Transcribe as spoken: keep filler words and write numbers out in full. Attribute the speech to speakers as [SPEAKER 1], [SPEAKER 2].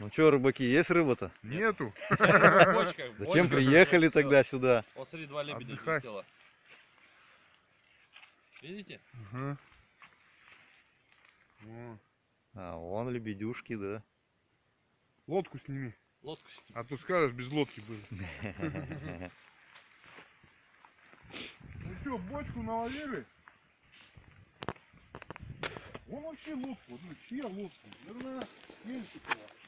[SPEAKER 1] Ну что, рыбаки, есть рыба-то?
[SPEAKER 2] Нету.
[SPEAKER 1] Зачем приехали тогда сюда?
[SPEAKER 3] Вот смотри, два лебедя
[SPEAKER 2] Отдыхать.
[SPEAKER 3] взлетело. Видите?
[SPEAKER 2] Ага. О,
[SPEAKER 1] А, вон лебедюшки, да.
[SPEAKER 2] лодку сними.
[SPEAKER 3] Лодку сними.
[SPEAKER 2] А то скажешь, без лодки были. Ну что, бочку наловили? Вон вообще лодку. Ну, чья лодка? Наверное, меньше была.